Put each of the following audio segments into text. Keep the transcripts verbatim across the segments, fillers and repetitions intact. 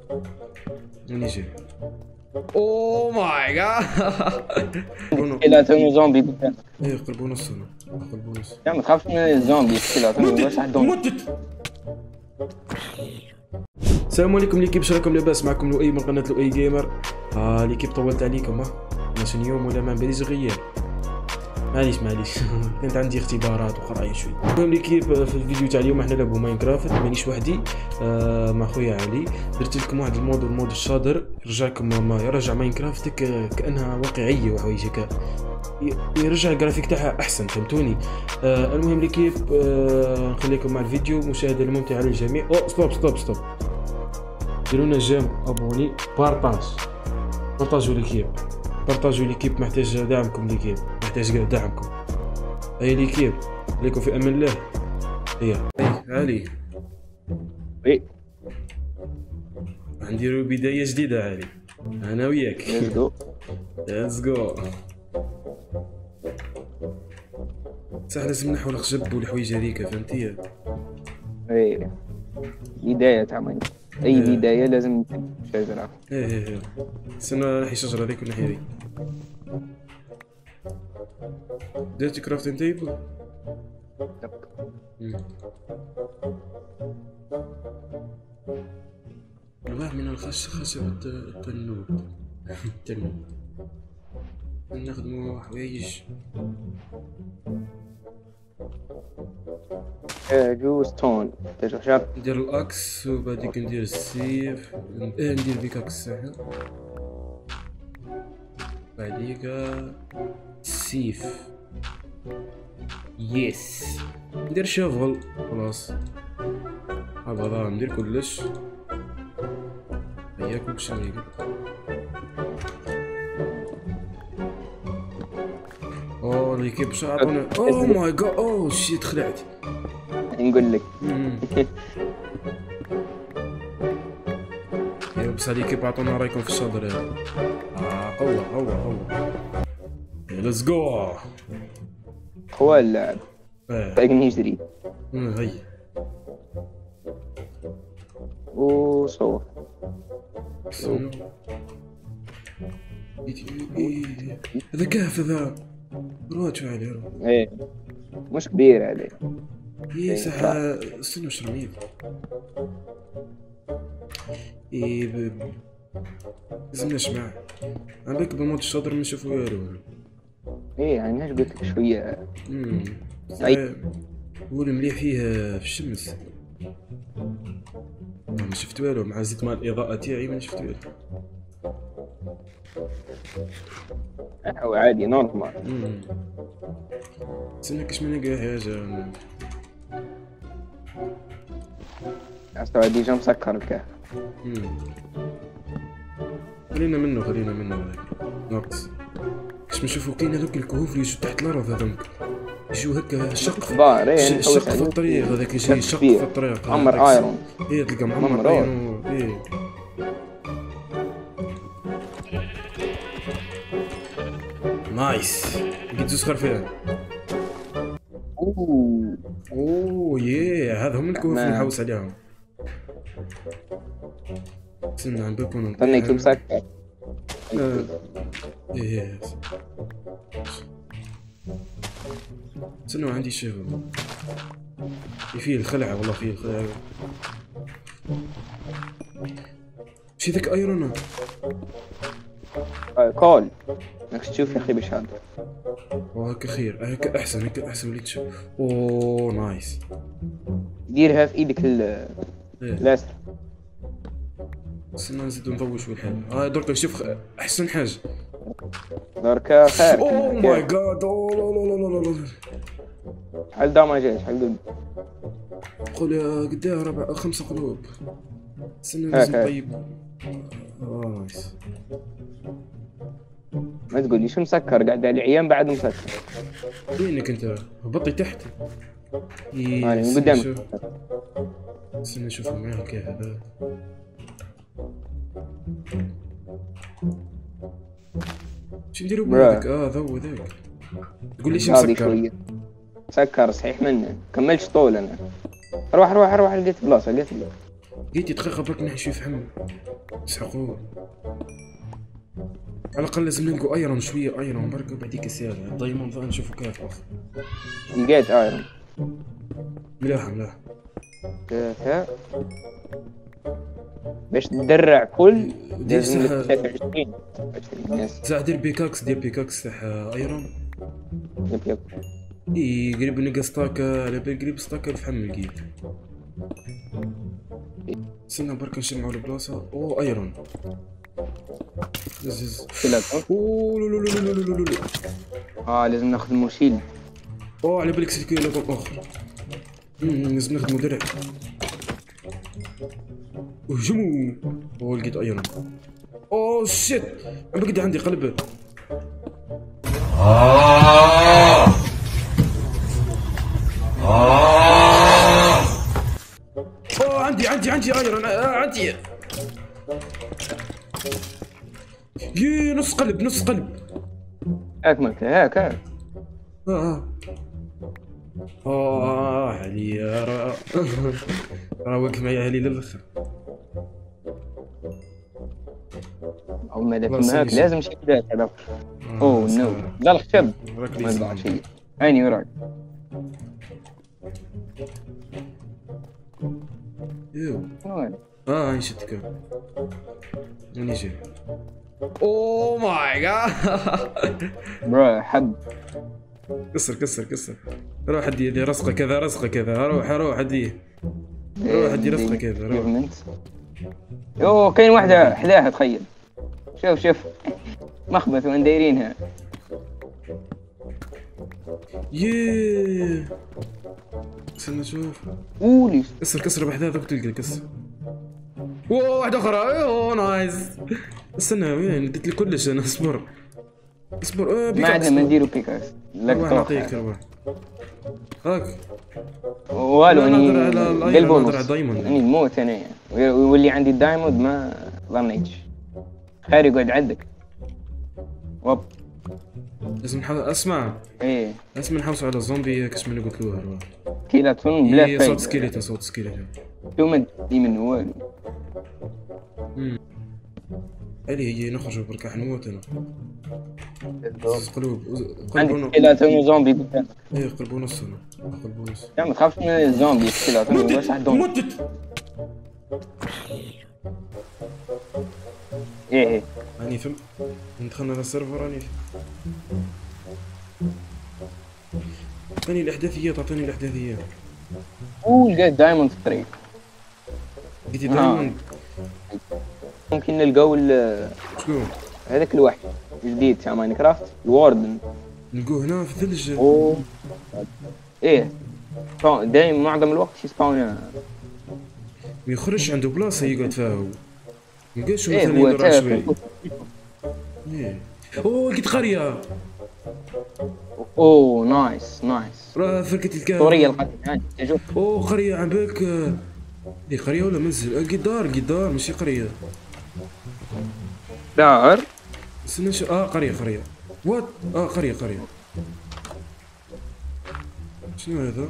ماني جاي. اوه ماي جاد. سكيلاتون زومبي قدامك. ايه قربوا نص انا. قربوا نص. لا ما تخافش من الزومبي سكيلاتون بس عندهم. متت. السلام عليكم ليكيب، شراكم لاباس؟ معكم لؤي من قناه لؤي جيمر. ها ليكيب طولت عليكم، ها ماشي يوم ولا ما باليش غياب، معليش معليش. كانت عندي اختبارات وقرايه شوي. المهم ليكيب، في الفيديو تاع اليوم احنا نلعبوا ماينكرافت، مانيش وحدي، آه مع خويا علي. درت لكم واحد المود، المود الشاطر يرجعكم ما يرجع ماينكرافت كانها واقعيه وحوايج هكا، يرجع الجرافيك تاعها احسن، فهمتوني؟ آه المهم ليكيب، آه نخليكم مع الفيديو، مشاهده الممتعه للجميع. او ستوب ستوب ستوب، ديروا لنا جيم، ابوني، بارطاج، بارطاجوا ليكيب، بارطاجوا ليكيب، محتاج دعمكم ليكيب، محتاج دعمكم. اي ليكيب، عليكم في امان الله. هيا اي علي، وي غنديروا بدايه جديده علي، انا وياك. ليتس جو. ليتس جو. صح لازم نحو الخشب والحوايج هذيك، فهمتي؟ اي بداية تاع ماين، اي بداية لازم شجرة. ايه ايه ايه، استنى نحي الشجره هذيك ونحي هذيك. درتي كرافتين تيبل؟ والله من الخش خشبة التنور. التنور نخدمو حوايج. جو ستون ترجع ندير الاكس وبعديك ندير السيف، ايه ندير بيكاكس صحيح، بعديك السيف، يس ندير شوفل خلاص. هذا ندير كلش، هيا كلشي نريد. اوه ليكيب شو عطونا؟ اوه ماي جاد، اوه شيت خلعت. نقول لك يا بس ليكيب عطونا رايكم في الشاطر هذا. اه قوة قوة قوة. ليتس جو. هو اللاعب باقي نجري هي وصور. هذا كهف، هذا روح شو عليه روح. ايه مش كبير عليه. ايه صح، استنى واش رميت. ايه ب... لازم نسمع عم بالك بموت الشاطر ما نشوفو والو. ايه يعني ايش قلت لك شوية. امم أي. هو المليح فيه في الشمس، ما شفت والو، مع زيت مال الاضاءة تاعي ما شفت والو. هو عادي نورمال. امم استنى كاش ما نلقى حاجة. استوى ديجا مسكر الكهف. امم خلينا منه خلينا منه هذاك ناقص. كاش نشوفو كاين هذوك الكهوف اللي يجوا تحت الارض، هذوك يجوا هكا شق كبار. ايه شق في الطريق، هذاك يجي شق في الطريق عمر ايرون. ايه تلقى معمر ايرون. ايه نايس، لقيت زوج خرفان. اوه اوه ياه، هذا هم الكهوف اللي نحوس عليهم. استنى عم بكون استنيك مسكر. آه. ايه استنوا عندي شغل فيه الخلعة، والله فيه الخلعة. شي ذاك ايرون كول انك تشوف يا اخي بشهادة. وهكا خير، هكا احسن، هكا احسن وليت تشوف. اوه نايس. ديرها في ايدك ال اليسرى. استنى نزيدو نضوي شوي الحال. ها درك شوف احسن حاجة دركا خير. اوه ماي جاد، اوه لا لا لا لا لا. شحال داماجات شحال قد؟ قول قداه ربع خمسة قلوب. استنى لازم طيب. اه نايس. ما تقول لي شو مسكر قاعد على العيان بعد مسكر. وينك انت؟ هبطي تحت. ايه من قدام. استنى نشوف معاه كيف هذا. شو نديرو بهذاك؟ اه ذو ذاك. تقول لي شو مسكر؟ مسكر صحيح منه، كملش طول انا. روح روح روح، لقيت بلاصه لقيت لك. لقيتي دقيقة برك نحي شوي فحم. يسحقوه. على الاقل لازم نلقوا ايرون، شويه ايرون برك بعديك يسال الدايموند نشوفوا كيف اخر. لقيت ايرون. ملاح ملاح. ثلاثة. باش تدرع كل دير لازم لك صح. ثلاثة وعشرين. يس. صح دير بيكاكس، دير بيكاكس تاع ايرون. يب يب. اي قريب نلقى ستاك، على بالي قريب ستاك الف حمل لقيت. استنى برك نجمعوا البلاصه. او ايرون. زز زز. ثلاثة. اوه لو لو لو لو لو لو لو. اه لازم ناخذ موشيل. اوه على بالك سكيلتون اخر. امم لازم نخدمو درع. هجموا. اوه لقيت ايرون. اوه شيت عم بقدي عندي قلب. اوه عندي عندي عندي ايرون. آه عندي. يي نص قلب نص قلب. هاك مالك هاك هاك. اه اه علي راه راه واقف معايا علي للاخر. او ما دام خلاص، هاك سيدي. لازم شي بدات هذا. اوه نو لا الخشب راك ما لي يطلع سلام. شيء. عيني وراك. يو وين؟ اه نشدك راني جاي. اوه ماي جاد. برا حب. كسر كسر كسر. روح ادي ادي رزقه كذا رزقه كذا. روح روح ادي روح ادي رزقه كذا روح. موفمنت. يو كاين واحدة حداها تخيل. شوف شوف مخبث وين دايرينها. ييه استنى نشوف. قولي. كسر كسر بحذاك تلقى كسر. اوه واحدة أخرى. اوه نايس. استنى وين ديت لي كلش أنا. اصبر اصبر. آه ما بيكاكس. عندنا ما نديرو بيكاكس. لك روح طرح. نعطيك روح. هاك. والو لا، اني نهضر على الأيرون، قلبه نهضر على نص. الدايموند. اني نموت انا واللي عندي الدايموند ما ظنيتش. خير يقعد عندك. وب. لازم نحاول اسمع. ايه لازم نحوسوا على الزومبي كاش من قلت له روح. كيلاتون بلا إيه، فايدة. صوت سكيليتون صوت سكيليتون. شو ما تدي منه والو. علي هي نخرجوا برك راح نموت انا. قلوب عندك قلبوا. كيلاتون زومبي قدامك. ايه قلبوا نص انا. قلبوا نص. لا ما تخافش من الزومبي كيلاتون بس عندهم. متت. ايه ايه راني فهم. دخلنا على السيرفر راني فهم. اعطيني الاحداثيات اعطيني الاحداثيات. ولقيت دايموند ثلاثة. قلتي دايموند. ممكن نلقاو ال- شكون؟ هذاك الوحش جديد تاع ماينكرافت الواردن. نلقوه هنا في الثلج. اوه ايه دايما معظم الوقت يسباون. ما يخرجش عنده بلاصه يقعد فيها هو. ملقاش ايه مثلا هو يدور تاع شوي. ايه اوه لقيت قريه. اوه نايس نايس. راه فرقة الكهف. سوريا القديم يعني شوف. اوه قريه عم بالك. دي قريه ولا منزل؟ آه، لقيت دار لقيت دار ماشي قريه. دار. استنى شو اه قريه قريه. وات اه قريه قريه. شنو هذا؟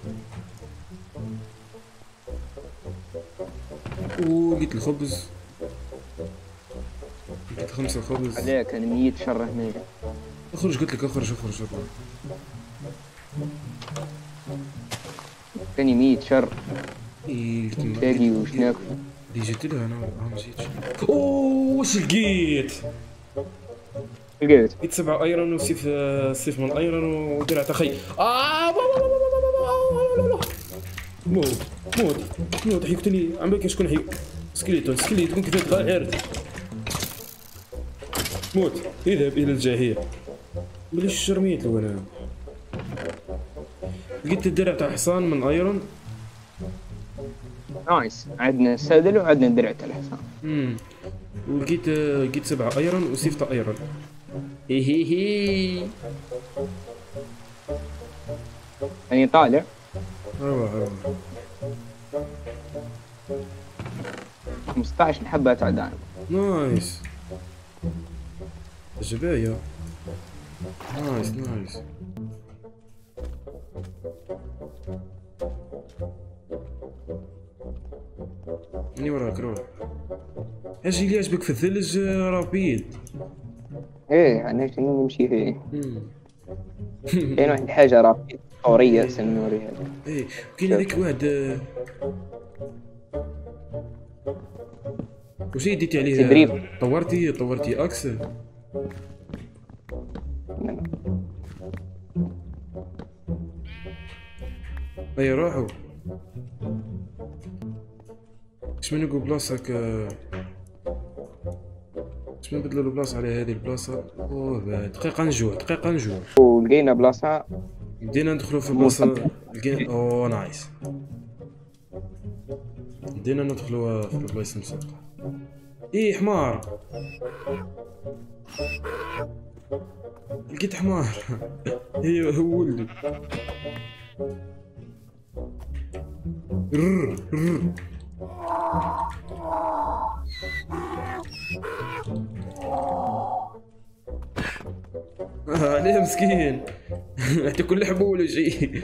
اوه لقيت الخبز. لقيت خمسة خبز. عليك انا ميت شر هنا. اخرج قلت لك اخرج اخرج اخرج. كاني ميت شر. إيه، لقيت- تلاقي وش ناكل. اللي جيت لها انا اه ما جيتش. اوه واش لقيت؟ لقيت. لقيت سبعة ايرون وسيف سيف من الايرون ودرع تخي. اه موت موت موت حيقتلني. عم بالك شكون حي. سكيليتون سكيليتون كيف غير. موت. اذهب الى الجاهية. بلاش شرميت له انا. لقيت الدرع تاع حصان من ايرون. نايس عندنا السادل وعندنا درع تاع الحصان. امم ولقيت لقيت سبعة ايرون وسيف تاع ايرون. هي هي هي. يعني طالع. روح روح. خمسطاش حبة تاع دايم. نايس. جباية. نايس نايس. اني وراك روح. اجي اللي يعجبك في الثلج آه، رابيد. ايه انا شنو نمشي فيه. مم. كاين واحد الحاجة راه فورية سنوريها لك. ايه كاين هذيك واحد آه، وش ديتي عليه؟ تدريب. طورتي طورتي اكس. اي روحو. اش من نقول بلاصتك آه، اش من بدلوا البلاصه على هذه البلاصه. اوه بعد دقيقه نجوع دقيقه نجوع. ولقينا بلاصة بدينا ندخلوا في بلاصه لقينا اوه نايس. بدينا ندخلوا في البلايص مسوقه. ايه حمار. لقيت حمار. ايوه هو ولدو. رر رر. آه عليه مسكين. حتى كل حبه ولا شيء.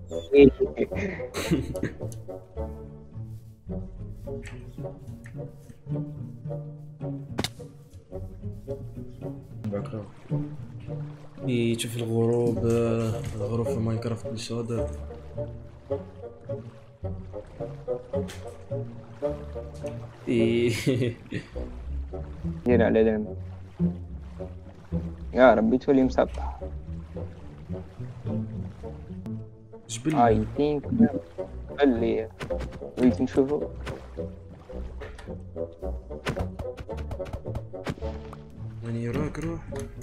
بكره ايه تشوف الغروب آه، الغروب في ماينكرافت بالشهداء. ايه دير على دم. يا ربي تولي مسطح. جبل اي ثينك اللي وليت نشوفه. يعني راك روح.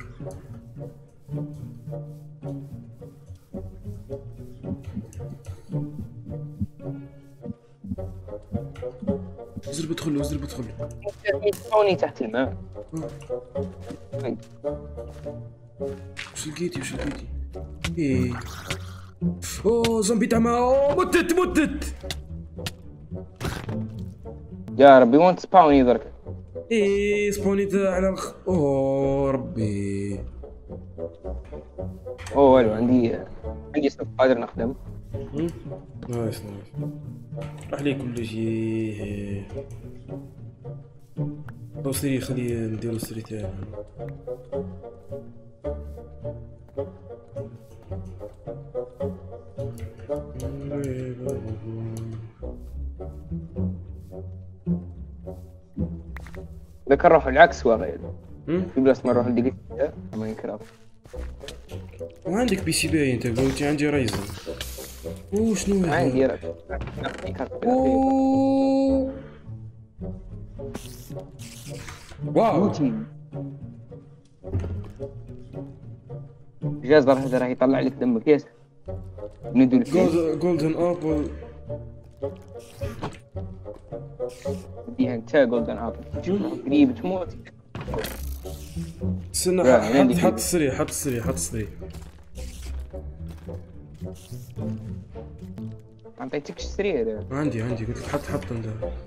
زرب ادخل زرب ادخل. توني تحت الماء. آه. وش لقيتي وش لقيتي؟ ايه اوه زومبي تاع ما أوه، متت متت. يا ربي وين سباوني درك. ايه سبونيت على الخ. اوه ربي. اوه والو عندي عندي سوف قادر نخدم. هم؟ نايس نايس. راح لي كل شيء. لو سري خلي نديرو سري تاعنا. ذاك نروح العكس واغير. هم؟ في بلاصة ما نروح لديك ماينكرافت. وعندك بي سي باين انت قلتي عندي رايزن. اوه شنو هذا؟ عندي راك. اوه واو. جاز راه هذا راه يطلع لك دمك ياس. ندو الفيل. جولدن ابل. ديها انت جولدن ابل. قريب تموت. استنى لا، حط عندي حط كيف. السري حط السري حط السري. ما عطيتكش السرير. عندي عندي قلت لك حط حط انت.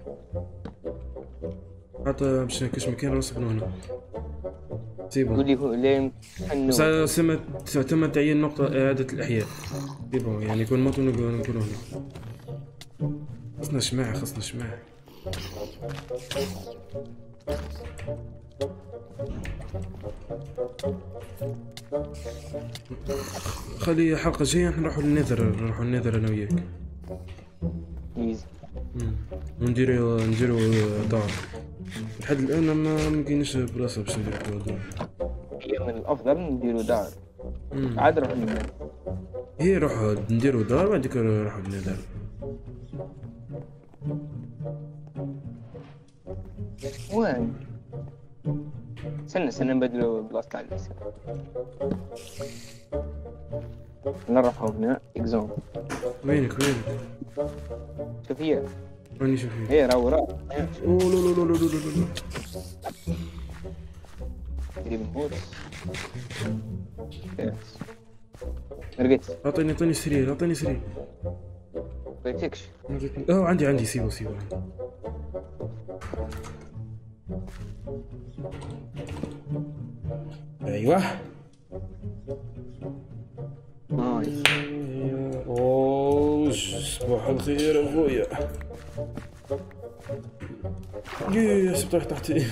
حط باش كاش مكان نوصل هنا. سيبو. قول لي هو لين بس حنو. سما تم تعيين نقطة إعادة الإحياء. سيبو يعني يكون موت ونكون نكون هنا. خصنا شماعة خصنا شماعة. خلي الحلقة الجاية نروحوا للنذر نروحوا للنذر أنا وياك. ايزي. مم. ونديرو نديرو دار. لحد الآن ما ملقيناش بلاصة باش نديرو دار. هي من الافضل نديرو دار. مم. عاد نروح للناس. هي روحوا نديرو دار بعديك نروحوا للنذر. وين؟ استنى استنى نبدلو بلاصة تاع اللسان. نروحو هنا اكزوم. وينك وينك؟ شوف هي. راني شوف فيك. هي راهو راه. اوه لا لا لا لا لا لا لا. قريب نموت. يس. لقيت. اعطيني اعطيني سرير اعطيني سرير. لقيتكش. اه عندي عندي سيبو سيبو عندي. ايوه. نايس. اوه صباح الخير اخويا. يا سي طايح تحتي.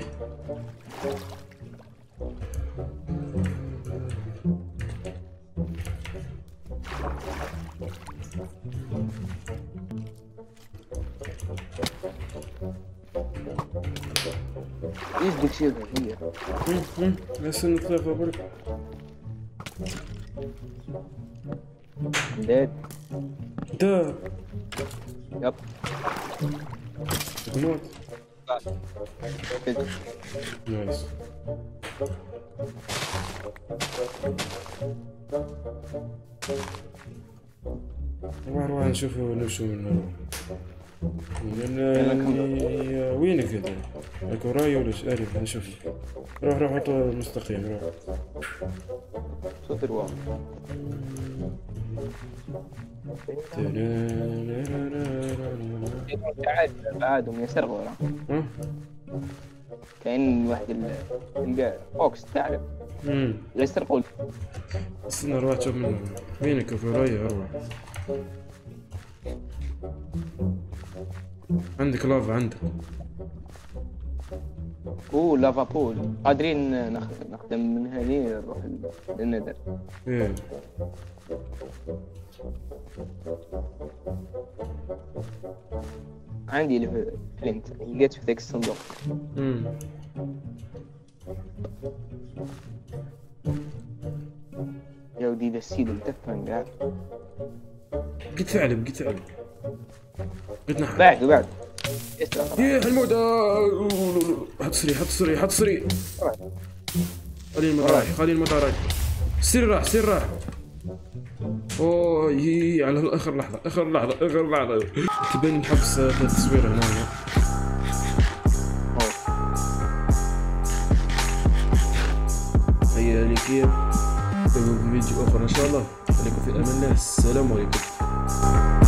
ايش بدك شيء هي؟ بس نتلافى برك. بديت دا يب تموت. بديت. نايس. نروح نروح نشوفوا نمشوا من يعني وينك انت؟ راك وراي ولا ايش؟ اعرف نشوفك. روح روح حط مستقيم روح. صوت الواقع. تعال بعدهم يسرقوا ورا. ها؟ كأن واحد ال فوكس تعرف. امم يسرقوا. استنى روح شوف منه. وينك وراي اروح. عندك لافا عندك. اوه لافا بول قادرين نخ... نخدم من هني نروح للندر. ايه عندي اللي فلينت لقيت في ذاك الصندوق. امم يا ودي ذا السيد متفن قاعد. قلت ثعلب قلت ثعلب قلت نحن. بعد وبعد يا الموت. حط سري حط سري حط سري. خلي الموت رايح خلي الموت رايح. سري راح سري راح. اوه هي على اخر لحظة اخر لحظة اخر لحظة. تبين نحبس التصوير هنا. هيا لكيف فيديو اخر ان شاء الله. عليكم في امان الله. السلام عليكم.